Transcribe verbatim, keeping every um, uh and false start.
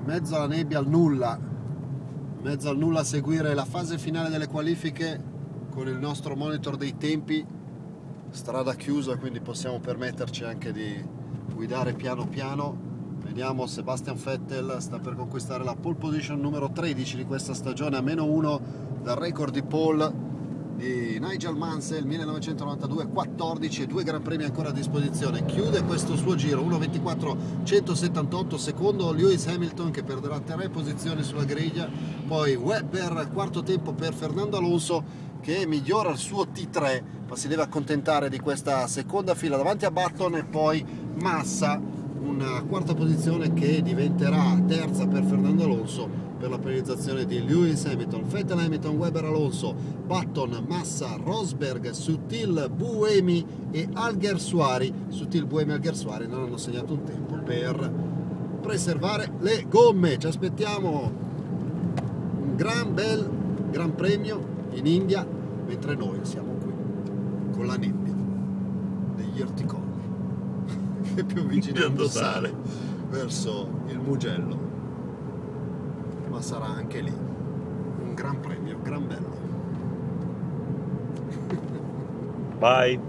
mezzo alla nebbia, al nulla, in mezzo al nulla a seguire la fase finale delle qualifiche con il nostro monitor dei tempi, strada chiusa, quindi possiamo permetterci anche di guidare piano piano. Vediamo, Sebastian Vettel sta per conquistare la pole position numero tredici di questa stagione, a meno uno dal record di pole di Nigel Mansell millenovecentonovantadue, quattordici, e due gran premi ancora a disposizione. Chiude questo suo giro uno ventiquattro centosettantotto, secondo Lewis Hamilton che perderà tre posizioni sulla griglia, poi Webber, quarto tempo per Fernando Alonso che migliora il suo T tre ma si deve accontentare di questa seconda fila davanti a Button, e poi Massa, una quarta posizione che diventerà terza per Fernando Alonso per la penalizzazione di Lewis Hamilton. Vettel, Hamilton, Webber, Alonso, Button, Massa, Rosberg, Sutil, Buemi e Alguersuari. Sutil, Buemi e Alguersuari non hanno segnato un tempo per preservare le gomme. Ci aspettiamo un gran bel gran premio in India, mentre noi siamo qui con la nebbia degli orticolli che più avvicinando sale verso il Mugello, ma sarà anche lì un gran premio, gran bello. Bye.